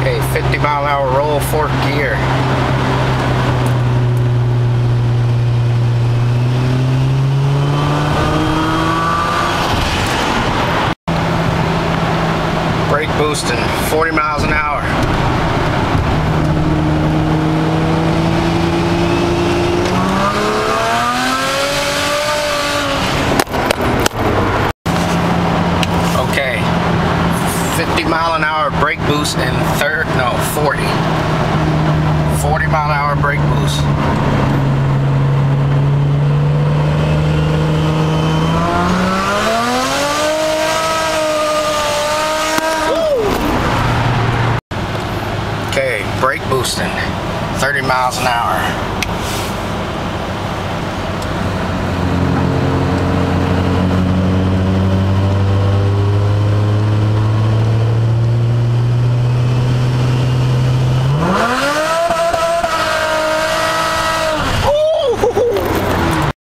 Okay, 50-mile-an-hour roll, fourth gear. Brake boosting, 40 miles an hour. Okay, 50-mile-an-hour brake boost and 40. 40-mile-an-hour brake boost. Okay, brake boosting, 30 miles an hour.